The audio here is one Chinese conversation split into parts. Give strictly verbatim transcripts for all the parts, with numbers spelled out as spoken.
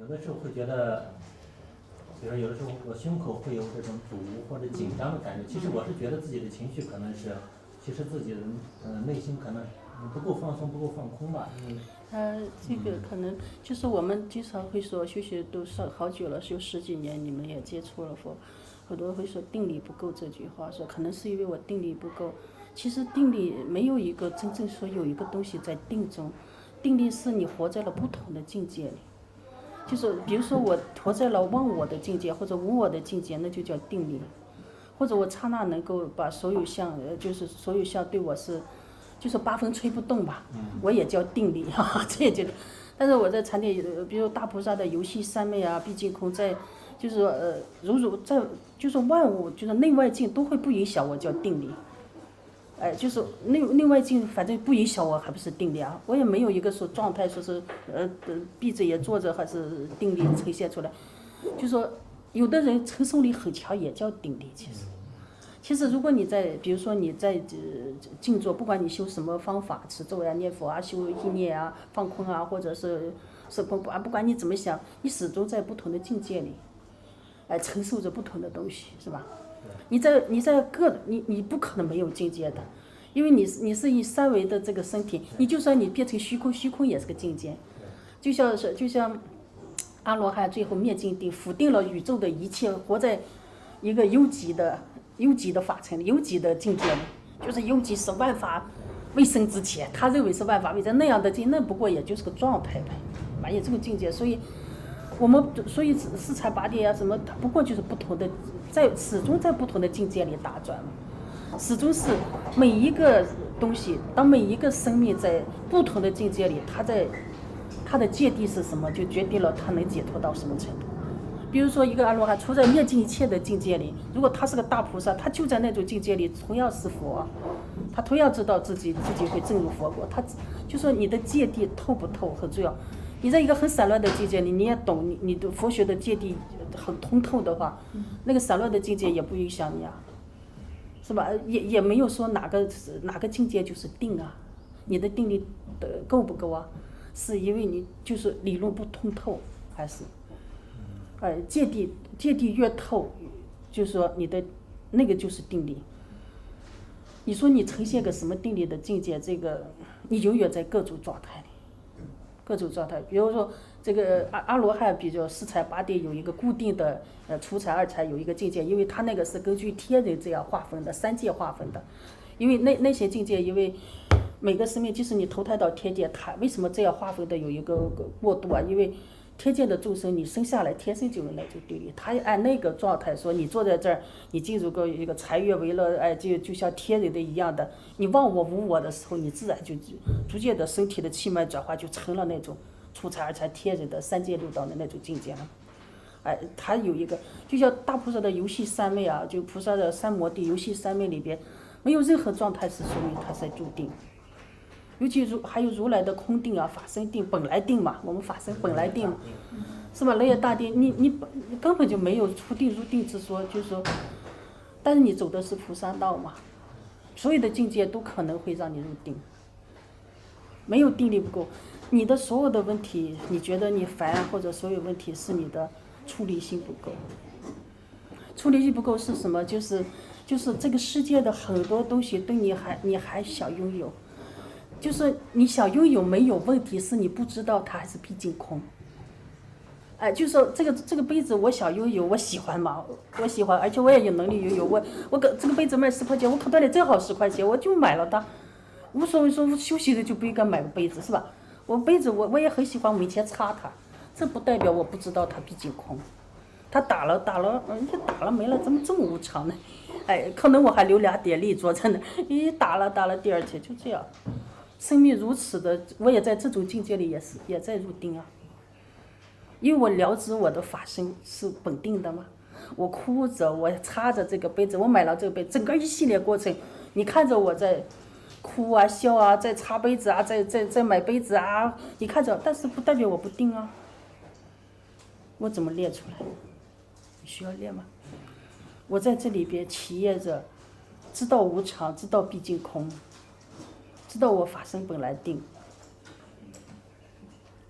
有的时候会觉得，比如说有的时候我胸口会有这种堵或者紧张的感觉。其实我是觉得自己的情绪可能是，其实自己的呃内心可能不够放松，不够放空吧。嗯。 呃，这个可能就是我们经常会说，学习都上好久了，有十几年，你们也接触了佛，很多人会说定力不够这句话，说可能是因为我定力不够。其实定力没有一个真正说有一个东西在定中，定力是你活在了不同的境界里。就是比如说我活在了忘我的境界或者无我的境界，那就叫定力。或者我刹那能够把所有相，就是所有相对我是。就是八风吹不动吧，我也叫定力哈，这也叫。但是我在禅定，比如大菩萨的游戏三昧啊、毕竟空，在就是说呃，如如在就是万物就是内外境都会不影响我，叫定力。哎，就是内内外境反正不影响我，还不是定力啊？我也没有一个说状态说是呃闭着眼坐着还是定力呈现出来。就说有的人承受力很强，也叫定力，其实。其实，如果你在，比如说你在呃静坐，不管你修什么方法，持咒呀、念佛啊、修意念啊、放空啊，或者是是不啊，不管你怎么想，你始终在不同的境界里，哎，承受着不同的东西，是吧？你在你在各你你不可能没有境界的，因为你是你是以三维的这个身体，你就算你变成虚空，虚空也是个境界，就像是就像阿罗汉最后灭尽定，否定了宇宙的一切，活在一个优极的。优极的法尘，优极的境界里，就是优极是万法未生之前，他认为是万法未生那样的境，那不过也就是个状态呗，满有这个境界。所以，我们所以四禅八定啊什么，它不过就是不同的，在始终在不同的境界里打转嘛，始终是每一个东西，当每一个生命在不同的境界里，它在它的界地是什么，就决定了它能解脱到什么程度。比如说一个阿罗汉处在灭尽一切的境界里，如果他是个大菩萨，他就在那种境界里同样是佛，他同样知道自己自己会证入佛国。他就说你的界地透不透很重要。你在一个很散乱的境界里，你也懂你你的佛学的界地很通透的话，那个散乱的境界也不影响你啊，是吧？也也没有说哪个哪个境界就是定啊，你的定力的够不够啊？是因为你就是理论不通透还是？呃，界地界地越透，就是说你的那个就是定力。你说你呈现个什么定力的境界，这个你永远在各种状态里，各种状态。比如说这个阿阿罗汉，比如四禅八定有一个固定的，呃，初禅二禅有一个境界，因为他那个是根据天人这样划分的，三界划分的。因为那那些境界，因为每个生命，即使你投胎到天界，它为什么这样划分的有一个个过渡啊？因为天界的众生，你生下来天生就有那种定力，他按那个状态说，你坐在这儿，你进入个一个禅悦为乐，哎，就就像天人的一样的，你忘我无我的时候，你自然就逐渐的身体的气脉转化，就成了那种初禅二禅天人的三界六道的那种境界了。哎，他有一个，就像大菩萨的游戏三昧啊，就菩萨的三摩地游戏三昧里边，没有任何状态是说明他在入定。尤其如还有如来的空定啊、法身定、本来定嘛，我们法身本来定，是吧？雷也大定，你你你根本就没有出定入定之说，就是说，但是你走的是菩萨道嘛，所有的境界都可能会让你入定。没有定力不够，你的所有的问题，你觉得你烦或者所有问题是你的处理性不够。处理性不够是什么？就是就是这个世界的很多东西对你还你还想拥有。就是你想拥有没有问题，是你不知道它还是毕竟空。哎，就说这个这个杯子，我想拥有，我喜欢嘛，我喜欢，而且我也有能力拥有。我我个这个杯子卖十块钱，我口袋里正好十块钱，我就买了它，无所谓说休息的就不应该买个杯子，是吧？我杯子我我也很喜欢，每天擦它，这不代表我不知道它毕竟空。它打了打了，嗯，打了没了，怎么这么无常呢？哎，可能我还留俩点力坐在那，一打了打了，第二天就这样。生命如此的，我也在这种境界里，也是也在入定啊。因为我了知我的法身是本定的嘛，我哭着，我擦着这个杯子，我买了这个杯，整个一系列过程，你看着我在哭啊、笑啊，在擦杯子啊，在在在买杯子啊，你看着，但是不代表我不定啊。我怎么练出来？你需要练吗？我在这里边企业着，知道无常，知道毕竟空。知道我法身本来定，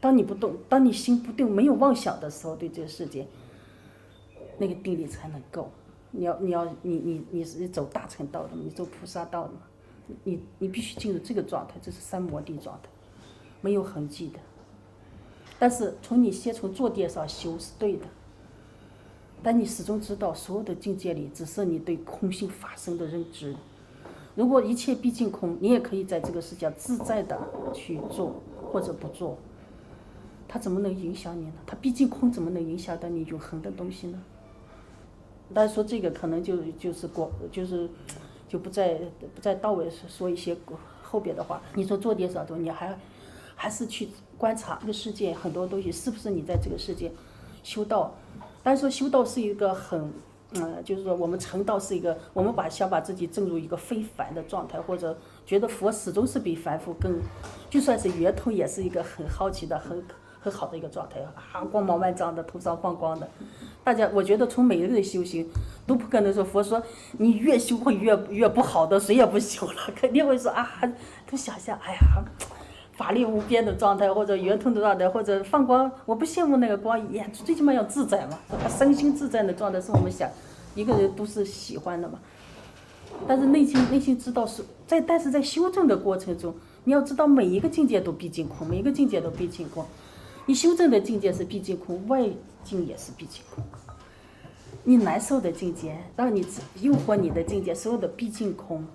当你不动，当你心不定，没有妄想的时候，对这个世界，那个定力才能够。你要你要你你你是走大乘道的，你走菩萨道的嘛，你你必须进入这个状态，这是三摩地状态，没有痕迹的。但是从你先从坐垫上修是对的，但你始终知道，所有的境界里，只是你对空性发生的认知。如果一切毕竟空，你也可以在这个世界自在的去做或者不做，它怎么能影响你呢？它毕竟空，怎么能影响到你永恒的东西呢？但是说这个可能就就是过就是就不再不再到位说一些后边的话。你说坐垫上头，你还还是去观察这个世界很多东西是不是你在这个世界修道。但是说修道是一个很嗯、呃，就是说我们成道是一个，我们把想把自己正入一个非凡的状态，或者觉得佛始终是比凡夫更，就算是圆通也是一个很好奇的很很好的一个状态啊，光芒万丈的，头上放光的。大家我觉得从每个人修行都不可能说佛说你越修会越越不好的，谁也不修了，肯定会说啊，都想象哎呀法力无边的状态，或者圆通的状态，或者放光，我不羡慕那个光，也最起码要自在嘛，身心自在的状态是我们想一个人都是喜欢的嘛。但是内心内心知道是在，但是在修正的过程中，你要知道每一个境界都毕竟空，每一个境界都毕竟空。你修正的境界是毕竟空，外境也是毕竟空。你难受的境界，让你诱惑你的境界，所有的毕竟空。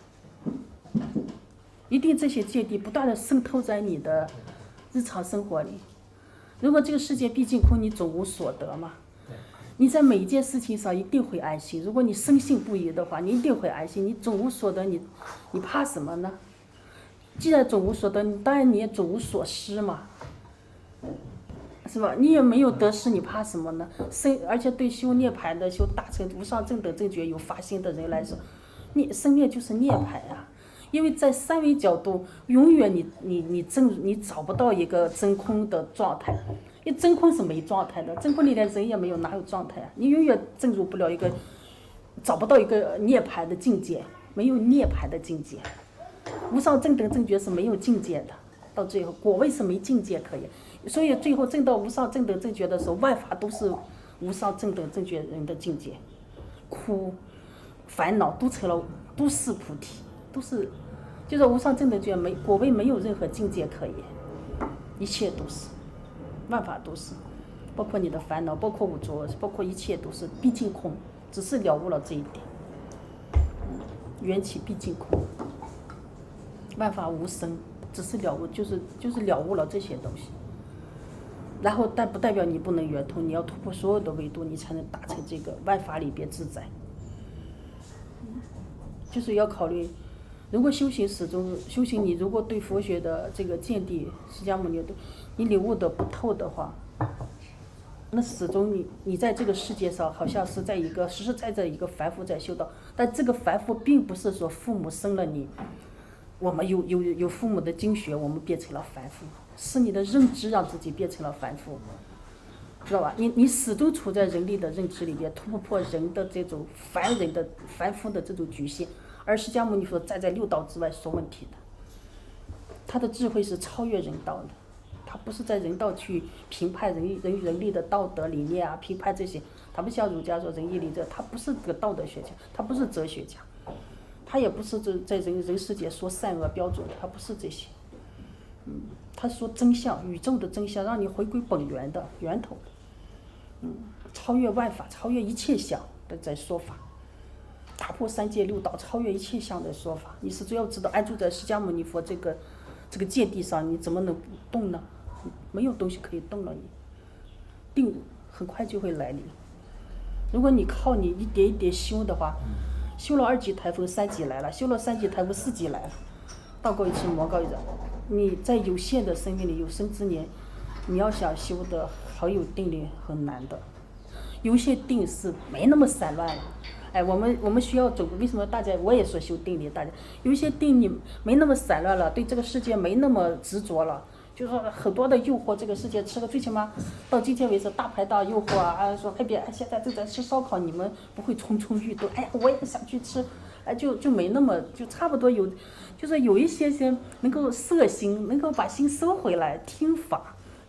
一定这些芥蒂不断的渗透在你的日常生活里。如果这个世界毕竟空，你总无所得嘛。你在每一件事情上一定会安心。如果你深信不疑的话，你一定会安心。你总无所得，你你怕什么呢？既然总无所得，当然你也总无所失嘛，是吧？你也没有得失，你怕什么呢？生，而且对修涅槃的、修大乘、无上正等正觉有发心的人来说，你生灭就是涅槃啊。因为在三维角度，永远你你你真你找不到一个真空的状态，因为真空是没状态的，真空里连人也没有，哪有状态啊？你永远进入不了一个，找不到一个涅槃的境界，没有涅槃的境界。无上正等正觉是没有境界的，到最后果位是没境界可以，所以最后证到无上正等正觉的时候，万法都是无上正等正觉人的境界，苦、烦恼都成了，都是菩提。都是，就是无上正等觉没果位没有任何境界可言，一切都是，万法都是，包括你的烦恼，包括五浊，包括一切都是毕竟空，只是了悟了这一点。缘起毕竟空，万法无生，只是了悟，就是就是了悟了这些东西。然后但不代表你不能圆通，你要突破所有的维度，你才能达成这个万法里边自在。就是要考虑。如果修行始终修行，你如果对佛学的这个见地，释迦牟尼都你领悟的不透的话，那始终你你在这个世界上好像是在一个实实在在一个凡夫在修道，但这个凡夫并不是说父母生了你，我们有有有父母的精血，我们变成了凡夫，是你的认知让自己变成了凡夫，知道吧？你你始终处在人力的认知里边，突破人的这种凡人的凡夫的这种局限。而释迦牟尼佛站在六道之外说问题的，他的智慧是超越人道的，他不是在人道去评判人人人力的道德理念啊，评判这些，他不像儒家说仁义礼智，他不是个道德学家，他不是哲学家，他也不是在人人世界说善恶标准，他不是这些，嗯，他说真相，宇宙的真相，让你回归本源的源头，嗯，超越万法，超越一切相的在说法。打破三界六道，超越一切相的说法，你始终要知道，安住在释迦牟尼佛这个这个界地上，你怎么能动呢？没有东西可以动了你，定很快就会来临。如果你靠你一点一点修的话，修了二级台风，三级来了；修了三级台风，四级来了。道高一尺，魔高一丈。你在有限的生命里，有生之年，你要想修的好有定力，很难的。有些定是没那么散乱了。哎，我们我们需要走，为什么大家我也说修定力？大家有一些定力没那么散乱了，对这个世界没那么执着了，就是说很多的诱惑，这个世界吃个最起码到今天为止大排档诱惑啊，说哎别，哎现在正在吃烧烤，你们不会蠢蠢欲动，哎呀我也想去吃，哎就就没那么就差不多有，就是有一些些能够摄心，能够把心收回来听法，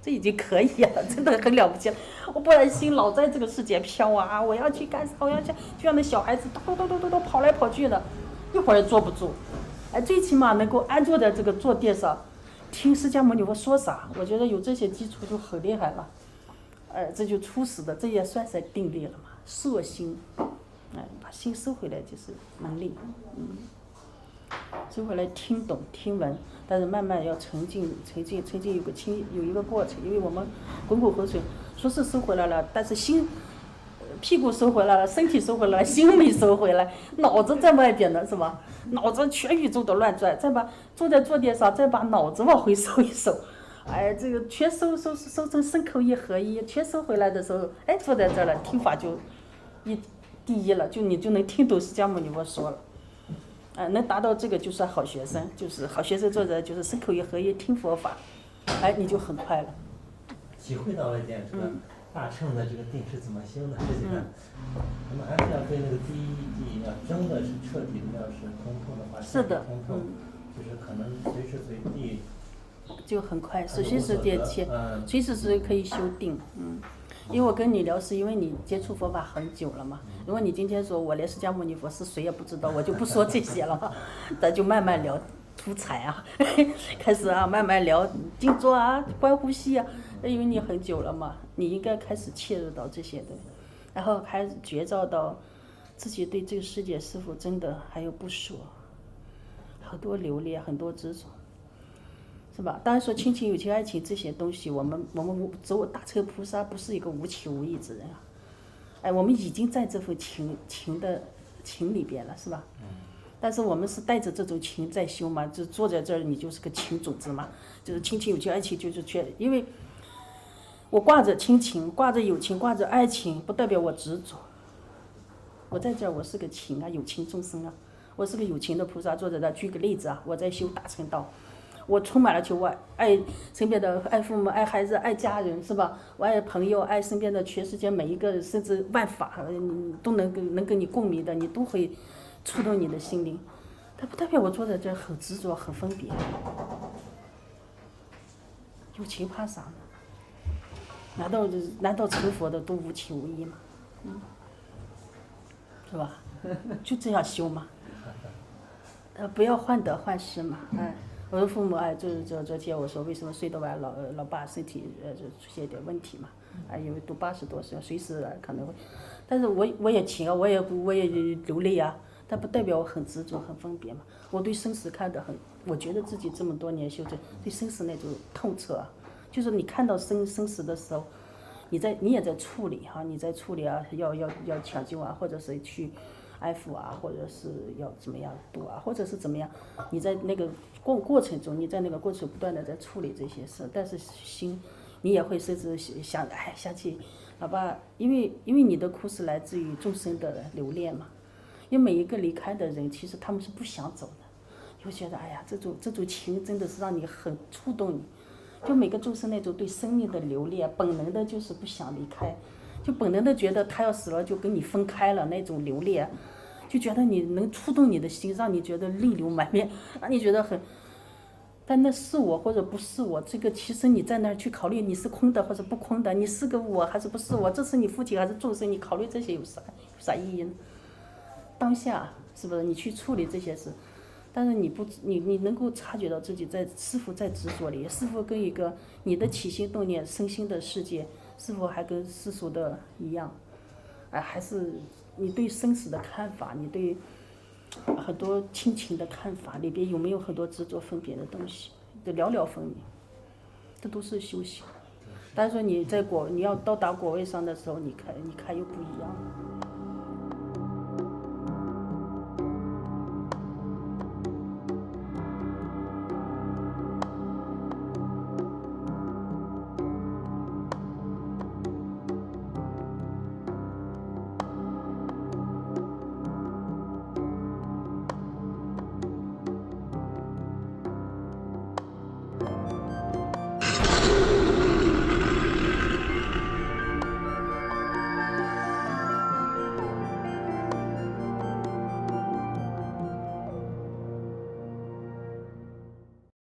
这已经可以了，真的很了不起了。我不然心老在这个世界飘啊，我要去干啥？我要去，就像那小孩子咚咚咚咚咚跑来跑去的，一会儿也坐不住。哎，最起码能够安坐在这个坐垫上，听释迦牟尼佛说啥，我觉得有这些基础就很厉害了。哎，这就初始的，这也算是定力了嘛，摄心，哎，把心收回来就是能力，嗯。收回来听懂听闻，但是慢慢要沉浸沉浸沉浸有个清有一个过程，因为我们滚滚河水说是收回来了，但是心屁股收回来了，身体收回来了，心没收回来，脑子在外边呢是吧？脑子全宇宙的乱转，再把坐在坐垫上，再把脑子往回收一收，哎，这个全收收收成身口意合一，全收回来的时候，哎，坐在这儿了，听法就一第一了，就你就能听懂释迦牟尼佛说了。啊，能达到这个就算好学生，就是好学生做的就是身口意合一听佛法，哎，你就很快了。 体会到了一点这个大乘的这个定是怎么修的，这几个，我们还是要对那个第一义要真的是彻底的要是通透的话， 是的， 通透，就是可能随时随地。 就很快，随时随地切，随时随地可以修定，嗯。因为我跟你聊是因为你接触佛法很久了嘛，如果你今天说我连释迦牟尼佛是谁也不知道，我就不说这些了嘛，咱就慢慢聊出彩啊，开始啊慢慢聊静坐啊观呼吸啊，因为你很久了嘛，你应该开始切入到这些的，然后开始觉照到自己对这个世界是否真的还有不舍，很多留恋很多执着。是吧？当然说亲情、友情、爱情这些东西，我们我们走大乘菩萨不是一个无情无义之人啊，哎，我们已经在这份情情的情里边了，是吧？但是我们是带着这种情在修嘛，就坐在这儿，你就是个情种子嘛，就是亲情、友情、爱情，就是缺，因为我挂着亲情、挂着友情、挂着爱情，不代表我执着。我在这儿，我是个情啊，有情众生啊，我是个有情的菩萨，坐在这儿。举个例子啊，我在修大乘道。我充满了求爱，爱身边的爱父母、爱孩子、爱家人，是吧？我爱朋友，爱身边的全世界每一个，甚至万法，都能跟能跟你共鸣的，你都会触动你的心灵。它不代表我坐在这儿很执着、很分别。有情怕啥呢？难道难道成佛的都无情无义吗？嗯，是吧？就这样修嘛。呃，不要患得患失嘛，哎。我的父母哎，就是昨昨天我说为什么睡得晚，老老爸身体呃就出现点问题嘛，啊，因为都八十多岁，随时可能会，但是我我也情啊，我也我也流泪啊，但不代表我很执着很分别嘛。我对生死看得很，我觉得自己这么多年修正，对生死那种透彻啊，就是你看到生生死的时候，你在你也在处理哈、啊，你在处理啊，要要要抢救啊，或者是去安抚啊，或者是要怎么样度啊，或者是怎么样，你在那个过过程中，你在那个过程不断的在处理这些事，但是心，你也会甚至想，哎，想起老爸，因为因为你的苦是来自于众生的留恋嘛，因为每一个离开的人，其实他们是不想走的，就觉得哎呀，这种这种情真的是让你很触动你，就每个众生那种对生命的留恋，本能的就是不想离开，就本能的觉得他要死了就跟你分开了那种留恋。就觉得你能触动你的心，让你觉得泪流满面，让你觉得很，但那是我或者不是我，这个其实你在那儿去考虑你是空的或者不空的，你是个我还是不是我，这是你父亲还是众生，你考虑这些有啥有啥意义呢？当下是不是你去处理这些事，但是你不你你能够察觉到自己在是否在执着里，是否跟一个你的起心动念身心的世界是否还跟世俗的一样，哎，还是你对生死的看法，你对很多亲情的看法里边有没有很多执着分别的东西，就寥寥分明，这都是修行。但是说你在果你要到达果位上的时候，你看你看又不一样了。